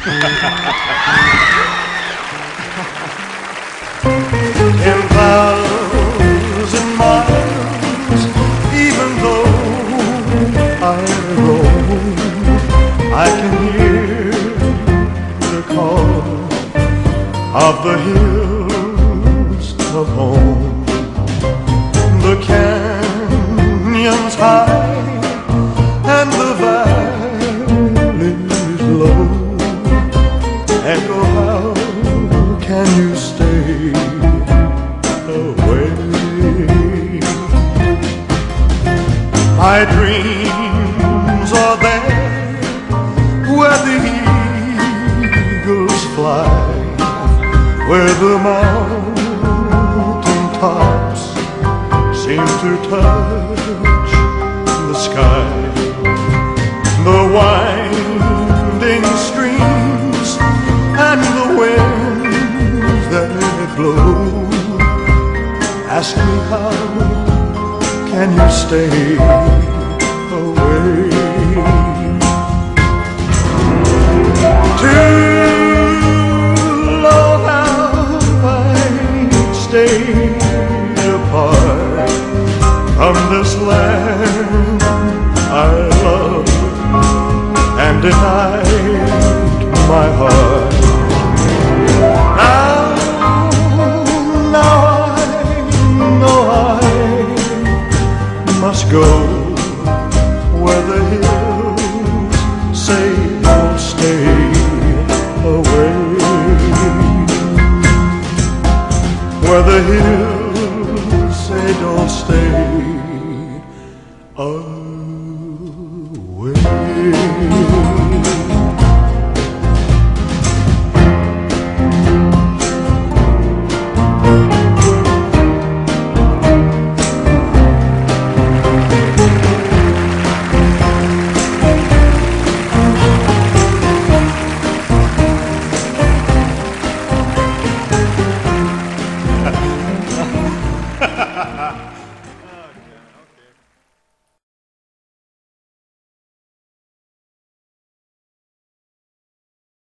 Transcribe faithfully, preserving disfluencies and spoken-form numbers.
Ten thousand miles, even though I roam, I can hear the call of the hills of home. The canyons high and the valleys low echo, how can you stay away? My dreams are there where the eagles fly, where the mountain tops seem to touch the sky. The winding streams and the winds that blow ask me, how can you stay away? Too long have I stayed apart from this land I love and denied my heart. Now, now I know I must go where the hills say don't stay away, where the hills say don't stay away. Ha ha ha!